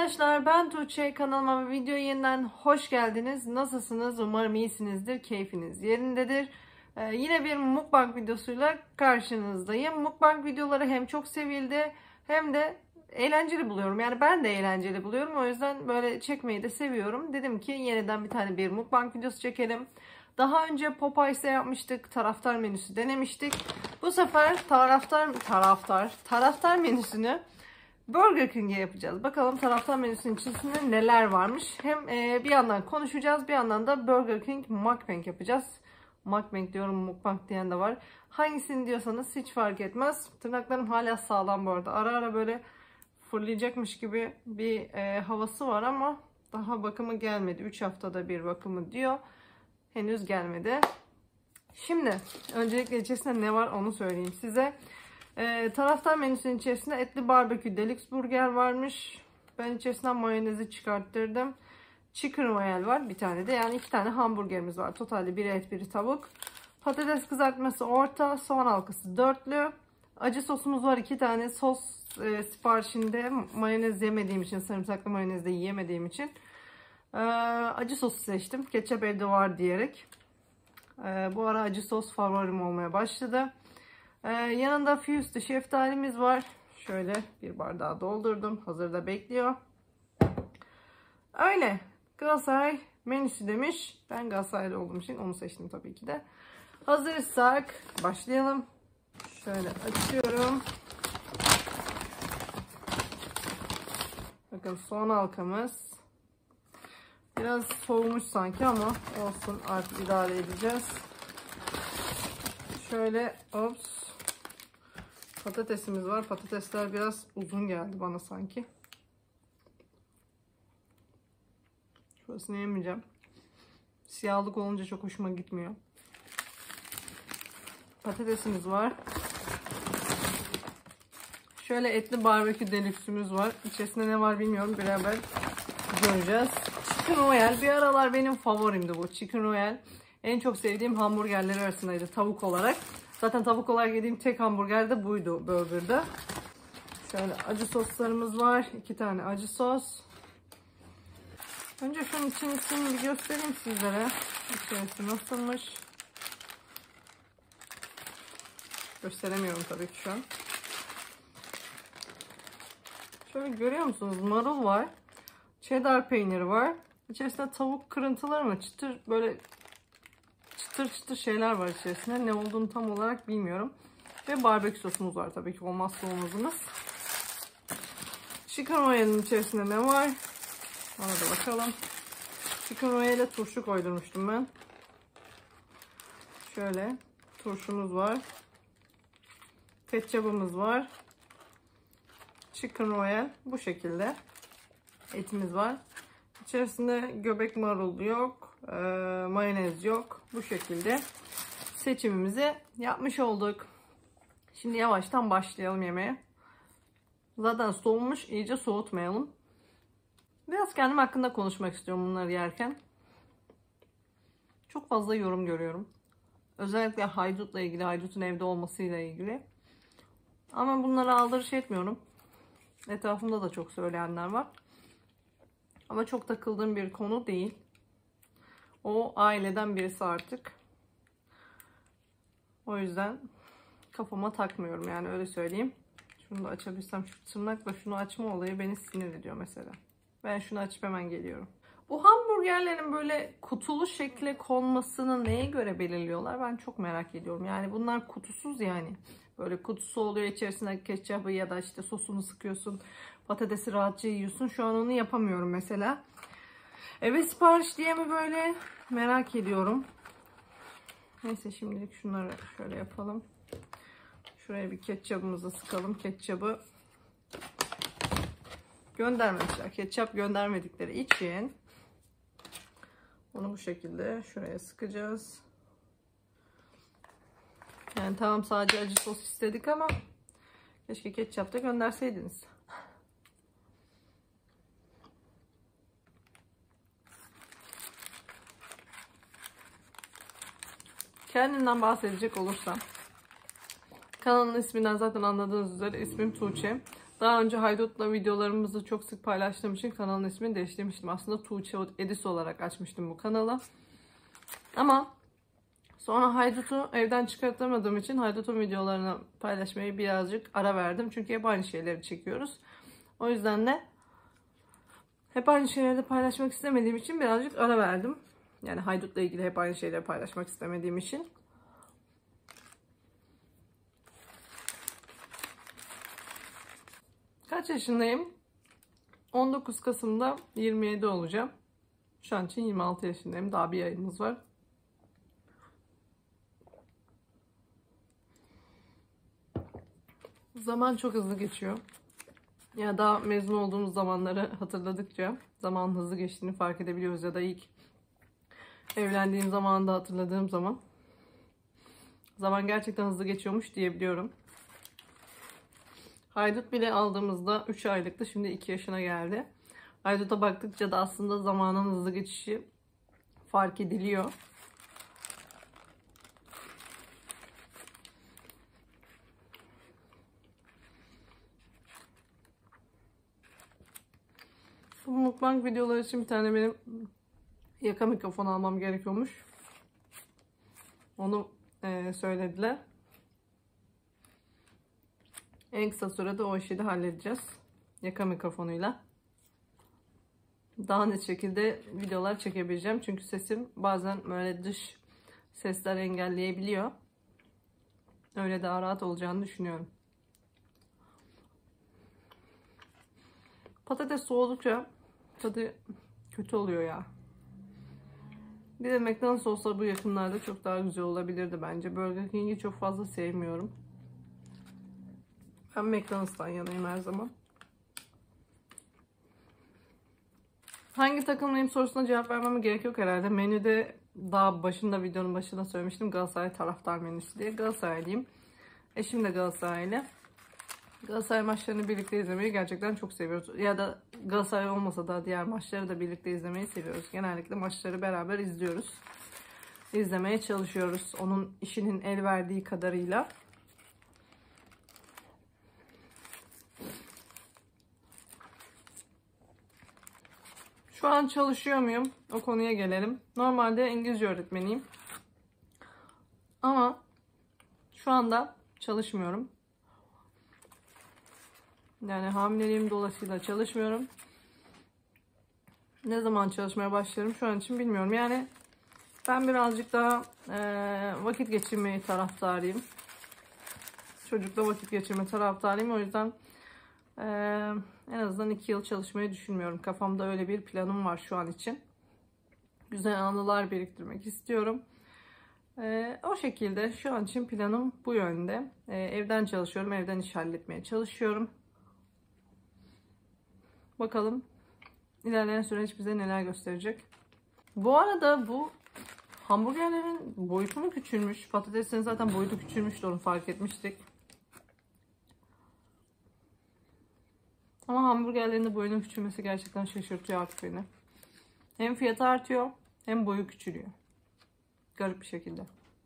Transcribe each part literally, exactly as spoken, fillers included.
Arkadaşlar ben Tuğçe, kanalıma ve videoya yeniden hoş geldiniz. Nasılsınız? Umarım iyisinizdir. Keyfiniz yerindedir. Ee, yine bir mukbang videosuyla karşınızdayım. Mukbang videoları hem çok sevildi hem de eğlenceli buluyorum. Yani ben de eğlenceli buluyorum. O yüzden böyle çekmeyi de seviyorum. Dedim ki yeniden bir tane bir mukbang videosu çekelim. Daha önce Popeyes'te yapmıştık. Taraftar menüsü denemiştik. Bu sefer taraftar taraftar taraftar menüsünü Burger King'e yapacağız. Bakalım taraftar menüsünün içerisinde neler varmış. Hem e, bir yandan konuşacağız, bir yandan da Burger King mukbang yapacağız. Mukbang diyorum, mukbang diyen de var. Hangisini diyorsanız hiç fark etmez. Tırnaklarım hala sağlam bu arada. Ara ara böyle fırlayacakmış gibi bir e, havası var ama daha bakımı gelmedi. üç haftada bir bakımı diyor. Henüz gelmedi. Şimdi öncelikle içerisinde ne var onu söyleyeyim size. Ee, taraftar menüsünün içerisinde etli barbekü deluxe burger varmış. Ben içerisinden mayonezi çıkarttırdım. Chicken royal var bir tane de. Yani iki tane hamburgerimiz var. Totalde biri et biri tavuk. Patates kızartması orta. Soğan halkası dörtlü. Acı sosumuz var iki tane. Sos e, siparişinde mayonez yemediğim için, sarımsaklı mayonez de yiyemediğim için e, acı sosu seçtim. Ketçap evde var diyerek. E, bu ara acı sos favorim olmaya başladı. Ee, yanında füstü şeftalimiz var. Şöyle bir bardağı doldurdum. Hazırda bekliyor. Öyle. Galatasaray menüsü demiş. Ben Galatasaraylı olduğum için onu seçtim tabii ki de. Hazırsak başlayalım. Şöyle açıyorum. Bakın soğan halkamız. Biraz soğumuş sanki ama olsun, artık idare edeceğiz. Şöyle ops. Patatesimiz var. Patatesler biraz uzun geldi bana sanki. Şurasını yemeyeceğim. Siyahlık olunca çok hoşuma gitmiyor. Patatesimiz var. Şöyle etli barbekü deluxe'ümüz var. İçerisinde ne var bilmiyorum. Beraber göreceğiz. Chicken royal. Bir aralar benim favorimdi bu. Chicken royal. En çok sevdiğim hamburgerler arasındaydı tavuk olarak. Zaten tavuk olarak yediğim tek hamburger de buydu burgerda. Şöyle acı soslarımız var. iki tane acı sos. Önce şunun içini bir göstereyim sizlere. İçerisi nasılmış. Gösteremiyorum tabii ki şu an. Şöyle görüyor musunuz? Marul var. Cheddar peyniri var. İçerisinde tavuk kırıntıları mı? Çıtır böyle çıtır çıtır şeyler var içerisinde. Ne olduğunu tam olarak bilmiyorum. Ve barbekü sosumuz var tabii ki, olmazsa olmazımız. Chicken royal'in içerisinde ne var? Ona da bakalım. Chicken royal'e turşu koydurmuştum ben. Şöyle turşumuz var. Ketçabımız var. Chicken royal bu şekilde. Etimiz var. İçerisinde göbek marul yok. E, mayonez yok. Bu şekilde seçimimizi yapmış olduk. Şimdi yavaştan başlayalım yemeğe. Zaten soğumuş, iyice soğutmayalım. Biraz kendim hakkında konuşmak istiyorum bunları yerken. Çok fazla yorum görüyorum. Özellikle haydutla ilgili, haydutun evde olmasıyla ilgili. Ama bunları aldırış etmiyorum. Etrafımda da çok söyleyenler var. Ama çok takıldığım bir konu değil. O aileden birisi artık. O yüzden kafama takmıyorum, yani öyle söyleyeyim. Şunu da açabilsem, şu tırnakla şunu açma olayı beni sinir ediyor mesela. Ben şunu açıp hemen geliyorum. Bu hamburgerlerin böyle kutulu şekle konmasını neye göre belirliyorlar? Ben çok merak ediyorum. Yani bunlar kutusuz yani. Böyle kutusu oluyor, içerisine ketçabı ya da işte sosunu sıkıyorsun. Patatesi rahatça yiyorsun. Şu an onu yapamıyorum mesela. Eve sipariş diye mi böyle? Merak ediyorum. Neyse, şimdilik şunları şöyle yapalım. Şuraya bir ketçabımızı sıkalım. Ketçabı göndermemişler. Ketçap göndermedikleri için onu bu şekilde şuraya sıkacağız. Yani tamam, sadece acı sos istedik ama keşke ketçap da gönderseydiniz. Kendimden bahsedecek olursam, kanalın isminden zaten anladığınız üzere ismim Tuğçe. Daha önce Haydut'la videolarımızı çok sık paylaştığım için kanalın ismini değiştirmiştim. Aslında Tuğçe Edis olarak açmıştım bu kanalı. Ama sonra Haydut'u evden çıkartamadığım için Haydut'un videolarını paylaşmayı birazcık ara verdim. Çünkü hep aynı şeyleri çekiyoruz. O yüzden de hep aynı şeyleri de paylaşmak istemediğim için birazcık ara verdim. Yani Haydut'la ilgili hep aynı şeyleri paylaşmak istemediğim için. Kaç yaşındayım? on dokuz Kasım'da yirmi yedi olacağım. Şu an için yirmi altı yaşındayım. Daha bir ayımız var. Zaman çok hızlı geçiyor. Ya daha mezun olduğumuz zamanları hatırladıkça zaman hızlı geçtiğini fark edebiliyoruz. Ya da ilk evlendiğim zamanı da hatırladığım zaman zaman gerçekten hızlı geçiyormuş diyebiliyorum. Haydut bile aldığımızda üç aylıktı. Şimdi iki yaşına geldi. Haydut'a baktıkça da aslında zamanın hızlı geçişi fark ediliyor. Bu mukbang videoları için bir tane benim yaka mikrofon almam gerekiyormuş. Onu e, söylediler. En kısa sürede o işi de halledeceğiz. Yaka mikrofonuyla. Daha net şekilde videolar çekebileceğim. Çünkü sesim bazen böyle dış sesler engelleyebiliyor. Öyle daha rahat olacağını düşünüyorum. Patates soğudukça tadı kötü oluyor ya. Bir de McDonald's olsa bu yakınlarda çok daha güzel olabilirdi bence. Burger King'i çok fazla sevmiyorum. Ben McDonald's'tan yanayım her zaman. Hangi takımlıyım sorusuna cevap vermeme gerek yok herhalde. Menüde daha başında, videonun başında söylemiştim. Galatasaray taraftar menüsü diye. Galatasaraylıyım. Eşim de Galatasaraylı. Galatasaray maçlarını birlikte izlemeyi gerçekten çok seviyoruz. Ya da Galatasaray olmasa da diğer maçları da birlikte izlemeyi seviyoruz. Genellikle maçları beraber izliyoruz. İzlemeye çalışıyoruz. Onun işinin el verdiği kadarıyla. Şu an çalışıyor muyum? O konuya gelelim. Normalde İngilizce öğretmeniyim. Ama şu anda çalışmıyorum. Yani hamileliğim dolayısıyla çalışmıyorum. Ne zaman çalışmaya başlarım şu an için bilmiyorum. Yani ben birazcık daha e, vakit geçirmeyi taraftarıyım. Çocukla vakit geçirme taraftarıyım. O yüzden e, en azından iki yıl çalışmayı düşünmüyorum. Kafamda öyle bir planım var şu an için. Güzel anılar biriktirmek istiyorum. E, o şekilde şu an için planım bu yönde. E, evden çalışıyorum. Evden iş halletmeye çalışıyorum. Bakalım ilerleyen süreç bize neler gösterecek. Bu arada bu hamburgerlerin boyutu mu küçülmüş? Patatesin zaten boyutu küçülmüştü, onu fark etmiştik. Ama hamburgerlerin de boyunun küçülmesi gerçekten şaşırtıyor artık beni. Hem fiyatı artıyor hem boyu küçülüyor. Garip bir şekilde.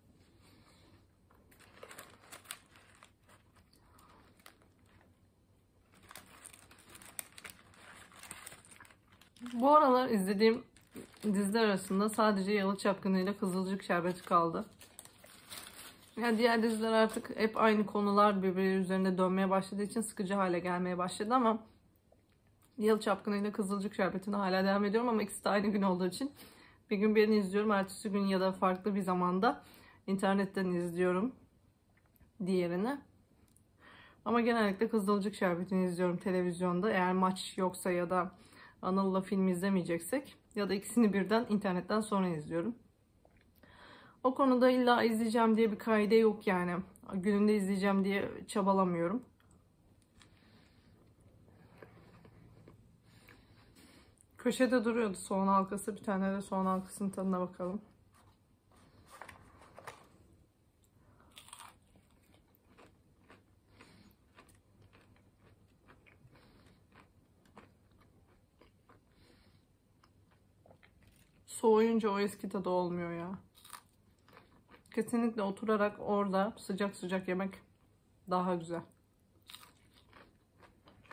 Bu aralar izlediğim diziler arasında sadece Yalı Çapkını ile Kızılcık Şerbeti kaldı. Yani diğer diziler artık hep aynı konular birbiri üzerinde dönmeye başladığı için sıkıcı hale gelmeye başladı ama Yalı Çapkını ile Kızılcık Şerbeti'ne hala devam ediyorum ama ikisi de aynı gün olduğu için bir gün birini izliyorum, ertesi gün ya da farklı bir zamanda internetten izliyorum diğerini. Ama genellikle Kızılcık Şerbeti'ni izliyorum televizyonda eğer maç yoksa ya da Anıl'la film izlemeyeceksek, ya da ikisini birden internetten sonra izliyorum. O konuda illa izleyeceğim diye bir kaide yok yani. Gününde izleyeceğim diye çabalamıyorum. Köşede duruyordu soğan halkası. Bir tane de soğan halkasının tadına bakalım. Soğuyunca o eski tadı olmuyor ya. Kesinlikle oturarak orada sıcak sıcak yemek daha güzel.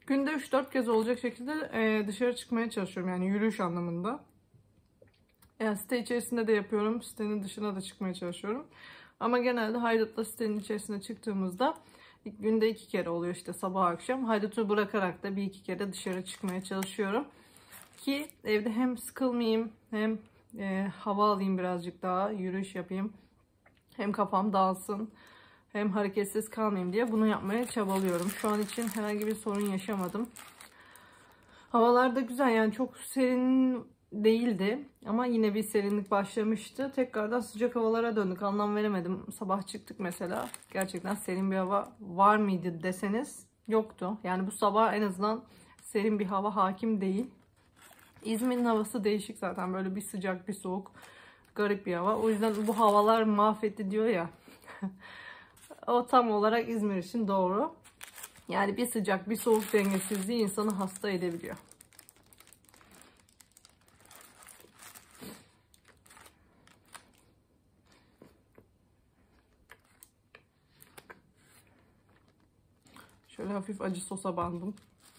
Günde üç dört kez olacak şekilde e, dışarı çıkmaya çalışıyorum. Yani yürüyüş anlamında. Yani site içerisinde de yapıyorum. Sitenin dışına da çıkmaya çalışıyorum. Ama genelde haydutla sitenin içerisine çıktığımızda günde iki kere oluyor işte, sabah akşam. Haydutu bırakarak da bir iki kere dışarı çıkmaya çalışıyorum. Ki evde hem sıkılmayayım, hem e, hava alayım, birazcık daha yürüyüş yapayım. Hem kafam dağılsın, hem hareketsiz kalmayayım diye bunu yapmaya çabalıyorum. Şu an için herhangi bir sorun yaşamadım. Havalar da güzel, yani çok serin değildi ama yine bir serinlik başlamıştı. Tekrardan sıcak havalara döndük. Anlam veremedim. Sabah çıktık mesela. Gerçekten serin bir hava var mıydı deseniz yoktu. Yani bu sabah en azından serin bir hava hakim değil. İzmir'in havası değişik zaten. Böyle bir sıcak bir soğuk, garip bir hava. O yüzden bu havalar mahvetti diyor ya. O tam olarak İzmir için doğru. Yani bir sıcak bir soğuk dengesizliği insanı hasta edebiliyor. Şöyle hafif acı sosa bandım.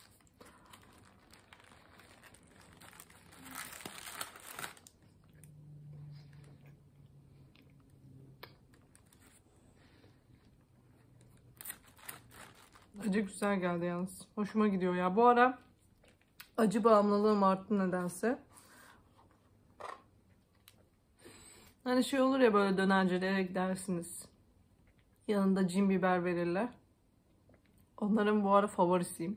Acı güzel geldi yalnız. Hoşuma gidiyor ya. Bu ara acı bağımlılığım arttı nedense. Hani şey olur ya, böyle dönercilere gidersiniz. Yanında cin biber verirler. Onların bu ara favorisiyim.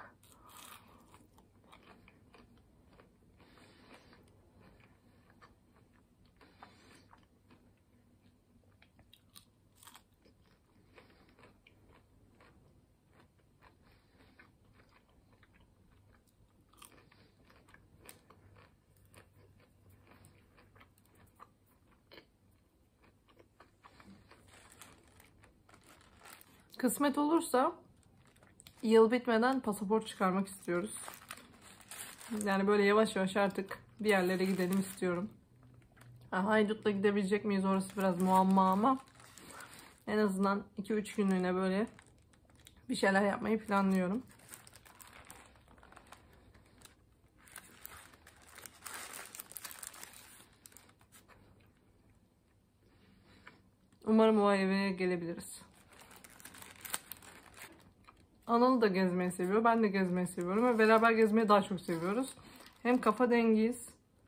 Kısmet olursa yıl bitmeden pasaport çıkarmak istiyoruz. Yani böyle yavaş yavaş artık bir yerlere gidelim istiyorum. Ha, Haydut'la gidebilecek miyiz orası biraz muamma ama en azından iki üç günlüğüne böyle bir şeyler yapmayı planlıyorum. Umarım o eve gelebiliriz. Anıl da gezmeyi seviyor. Ben de gezmeyi seviyorum. Ve beraber gezmeyi daha çok seviyoruz. Hem kafa dengiyiz,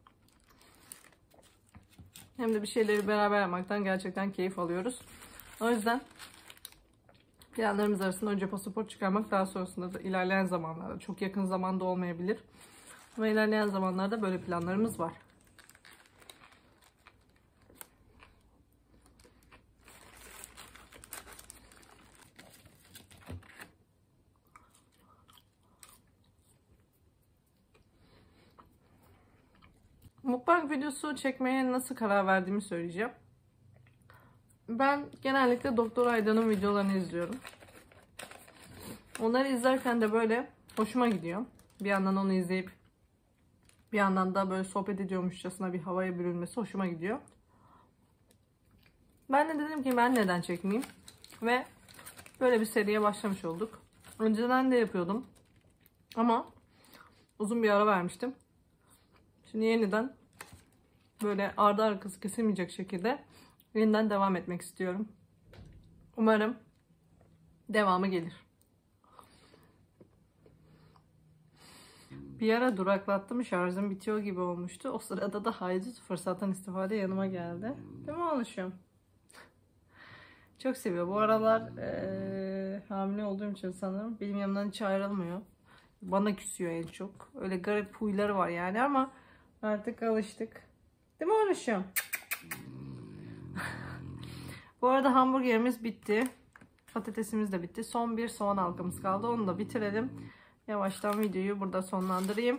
hem de bir şeyleri beraber yapmaktan gerçekten keyif alıyoruz. O yüzden planlarımız arasında önce pasaport çıkarmak, daha sonrasında da ilerleyen zamanlarda, çok yakın zamanda olmayabilir, ama ilerleyen zamanlarda böyle planlarımız var. Mukbang videosu çekmeye nasıl karar verdiğimi söyleyeceğim. Ben genellikle Doktor Aydan'ın videolarını izliyorum. Onları izlerken de böyle hoşuma gidiyor. Bir yandan onu izleyip bir yandan da böyle sohbet ediyormuşçasına bir havaya bürünmesi hoşuma gidiyor. Ben de dedim ki ben neden çekmeyeyim? Ve böyle bir seriye başlamış olduk. Önceden de yapıyordum. Ama uzun bir ara vermiştim. Şimdi yeniden böyle ardı arkası kesilmeyecek şekilde yeniden devam etmek istiyorum. Umarım devamı gelir. Bir ara duraklattım, şarjım bitiyor gibi olmuştu. O sırada da Haydut fırsattan istifade yanıma geldi. Değil mi oğluşum? Çok seviyor. Bu aralar ee, hamile olduğum için sanırım benim yanımdan hiç ayrılmıyor. Bana küsüyor en çok. Öyle garip huyları var yani, ama artık alıştık. Değil mi oğluşum? Bu arada hamburgerimiz bitti. Patatesimiz de bitti. Son bir soğan halkamız kaldı. Onu da bitirelim. Yavaştan videoyu burada sonlandırayım.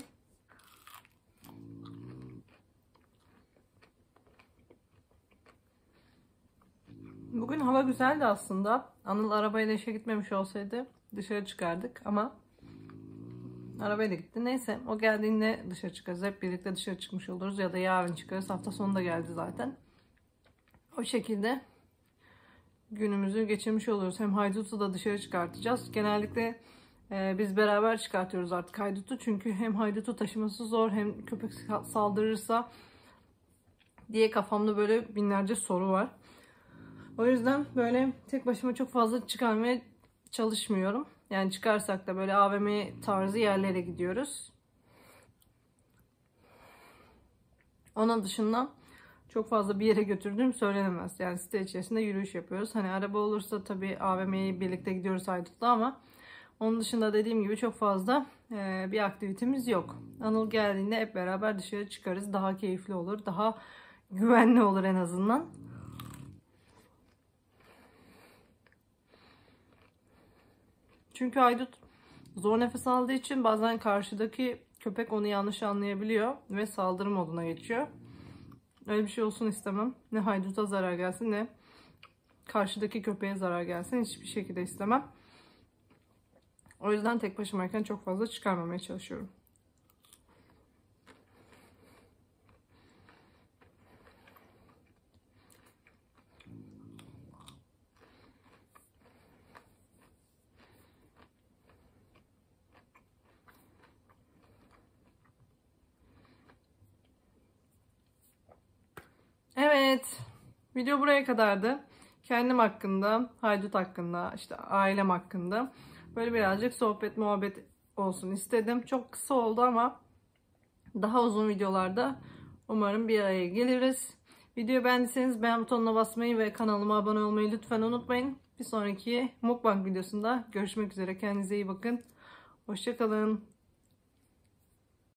Bugün hava güzeldi aslında. Anıl arabayla işe gitmemiş olsaydı dışarı çıkardık ama arabayla gitti. Neyse, o geldiğinde dışarı çıkarız. Hep birlikte dışarı çıkmış oluruz ya da yarın çıkarız. Hafta sonu da geldi zaten. O şekilde günümüzü geçirmiş oluyoruz. Hem Haydut'u da dışarı çıkartacağız. Genellikle Ee, biz beraber çıkartıyoruz artık haydutu. Çünkü hem haydutu taşıması zor, hem köpek saldırırsa diye kafamda böyle binlerce soru var. O yüzden böyle tek başıma çok fazla çıkarmaya çalışmıyorum. Yani çıkarsak da böyle A V M tarzı yerlere gidiyoruz. Onun dışında çok fazla bir yere götürdüğüm söylenemez. Yani site içerisinde yürüyüş yapıyoruz. Hani araba olursa tabii A V M'ye birlikte gidiyoruz haydutla, ama onun dışında dediğim gibi çok fazla e, bir aktivitemiz yok. Anıl geldiğinde hep beraber dışarı çıkarız. Daha keyifli olur. Daha güvenli olur en azından. Çünkü haydut zor nefes aldığı için bazen karşıdaki köpek onu yanlış anlayabiliyor ve saldırı moduna geçiyor. Öyle bir şey olsun istemem. Ne hayduta zarar gelsin, ne karşıdaki köpeğe zarar gelsin. Hiçbir şekilde istemem. O yüzden tek başımayken çok fazla çıkarmamaya çalışıyorum. Evet, video buraya kadardı. Kendim hakkında, haydut hakkında, işte ailem hakkında böyle birazcık sohbet muhabbet olsun istedim. Çok kısa oldu ama daha uzun videolarda umarım bir araya geliriz. Videoyu beğendiyseniz beğen butonuna basmayı ve kanalıma abone olmayı lütfen unutmayın. Bir sonraki mukbang videosunda görüşmek üzere. Kendinize iyi bakın. Hoşça kalın.